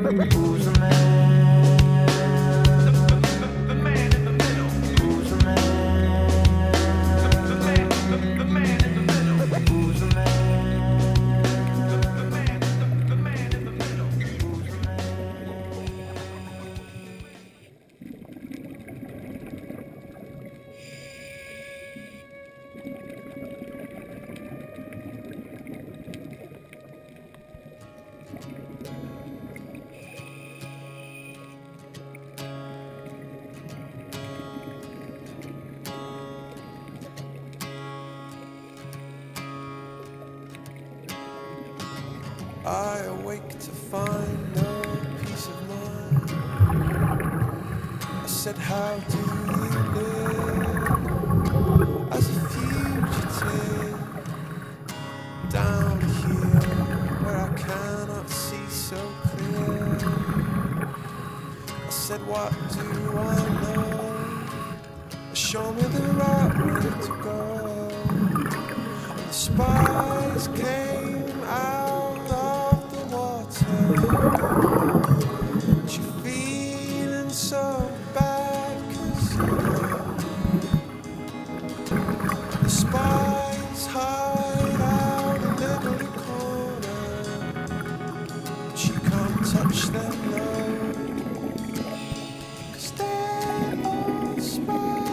Who's the man? The man in the middle. Who's the man? The man in the middle. Who's the man? The man in the middle. Who's the man? I awake to find no peace of mind. I said, how do you live as a fugitive down here where I cannot see so clear? I said, what do I know? Show me the right way to go. And the spies came out. But you're feeling so bad 'cause the spies hide out in every corner, but you can't touch them, no, 'cause they're all spies.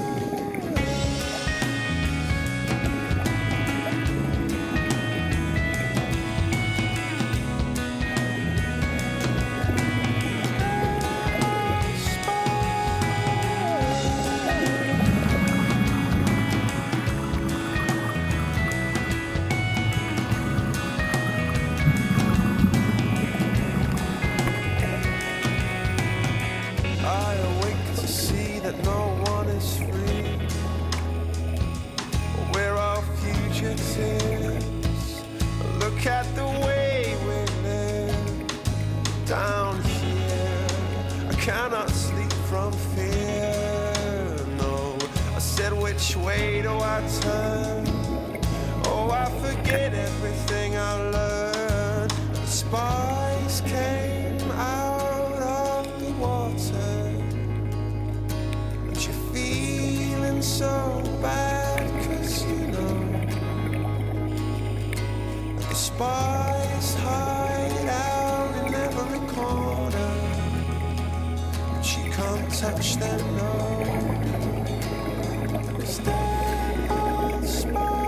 No one is free. We're all fugitives. Look at the way we live down here. I cannot sleep from fear. No, I said, which way do I turn? Oh, I forget everything I learned. The spies came out of the water. So bad 'cause you know the spies hide out in every corner, but you can't touch them, no, 'cause they're all spies.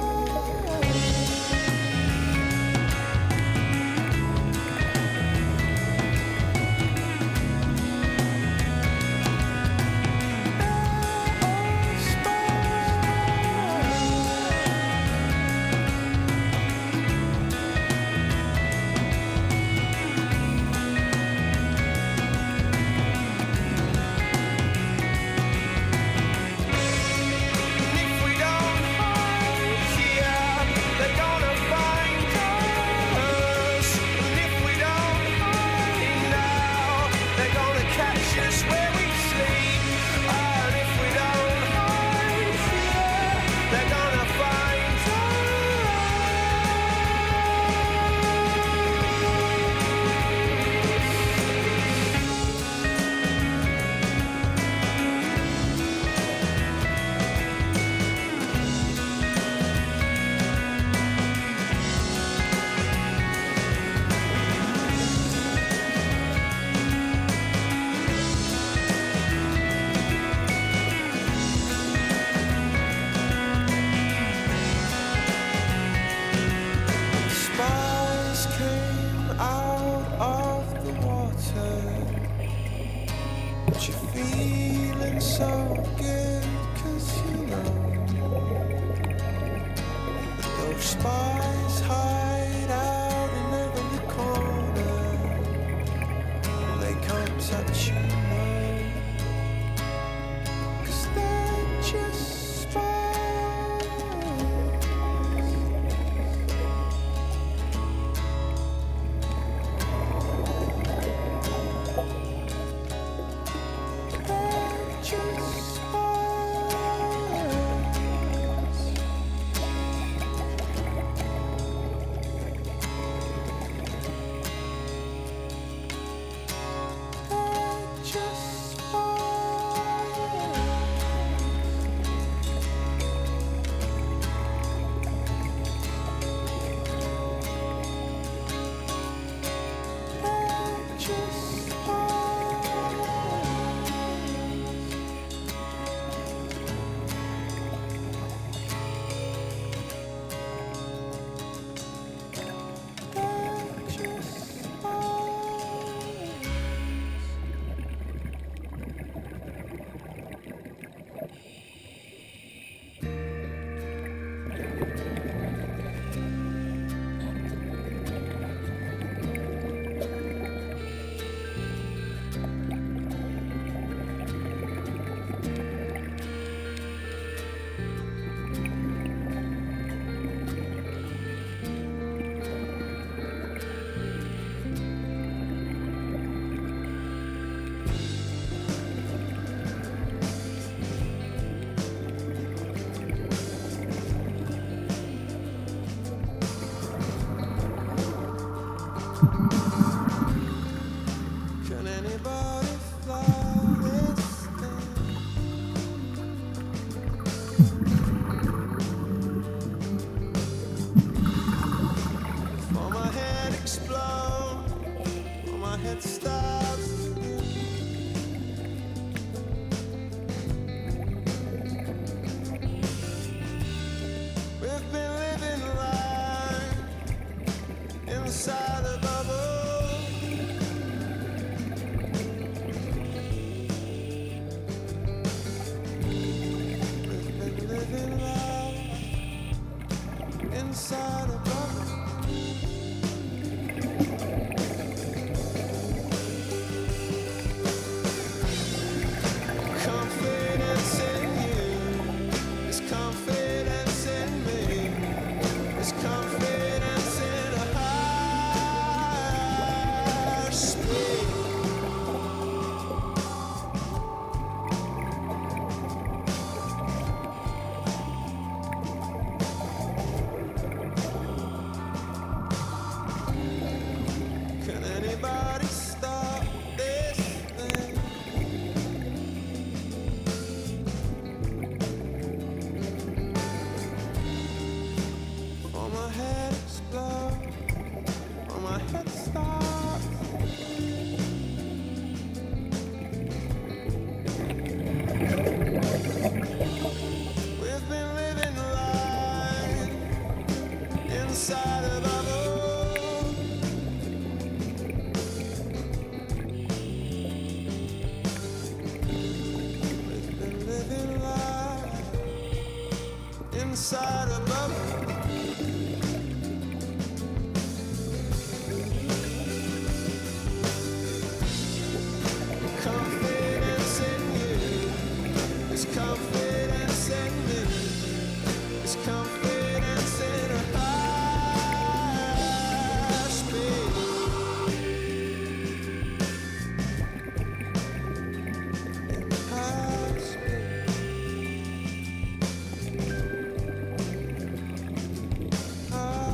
But you're feeling so good 'cause you know that those spies hide out in every corner. They can't touch you, no, 'cause they're just spies. inside a bubble. Confidence in you is confidence in me. It's confidence in a higher speed. Can anybody stop this thing? For my head explodes, for my head stops. We've been living life inside a bubble. We've been living life inside a bubble. Confidence in you is confidence in me. It's confidence in a higher speed. In higher speed. Higher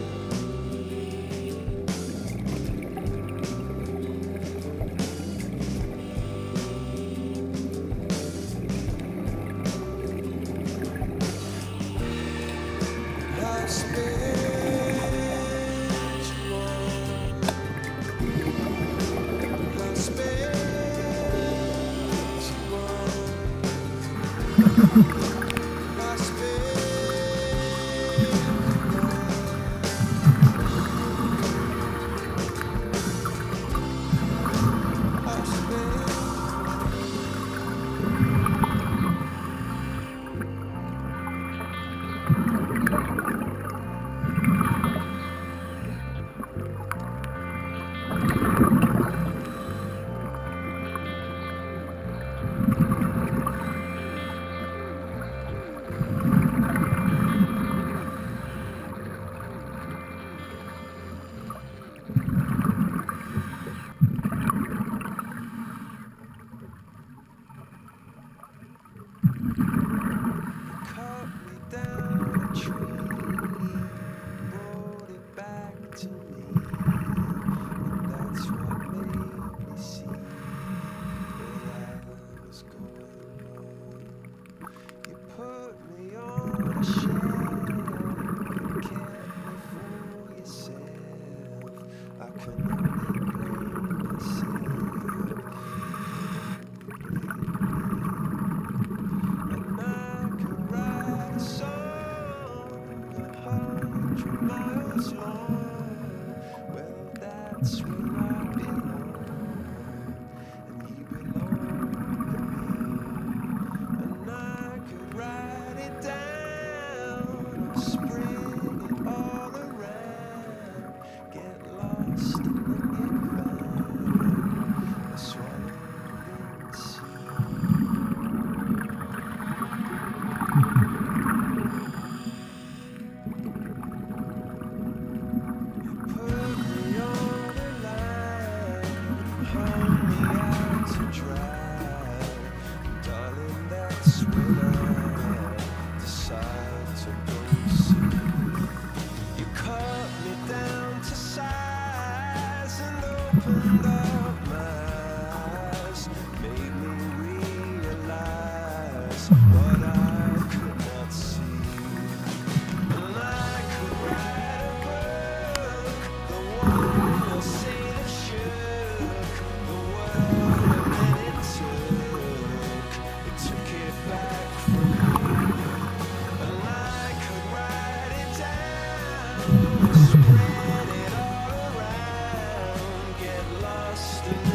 cut me down a tree, brought it back to me, and that's what made me see where I was going wrong. You put me on a shelf, kept me for yourself. I can only blame myself. And I could write a song 100 miles long. Well, that's where I belong, and you belong with me. And I could write it down, or spread it all around, get lost and then get found, swallowed in the sea. Put me on a line, hold me out to dry, darling. That's when I decide to go see. You cut me down to size and opened up my eyes, made me realize what I could not see. And I could write a book, the one you'll say that shook the world, and then it took it back from me. And I could write it down, spread it all around, get lost in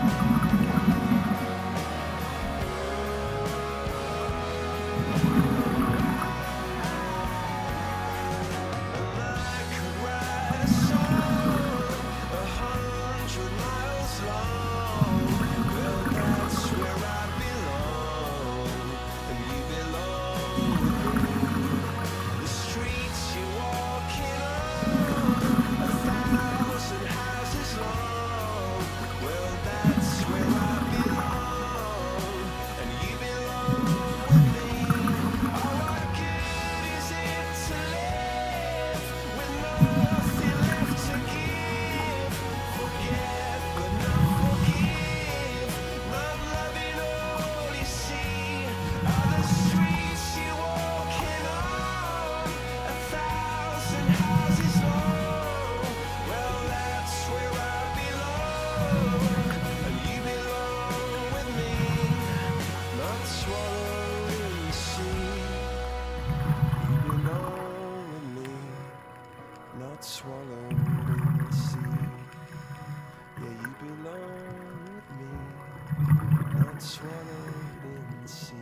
Swallowed in the sea. Yeah, you belong with me, not swallowed in the sea.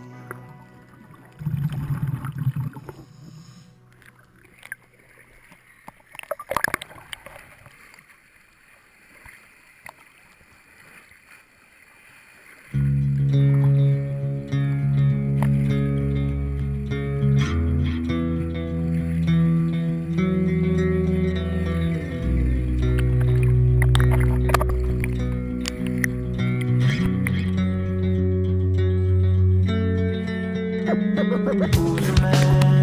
Who's the man?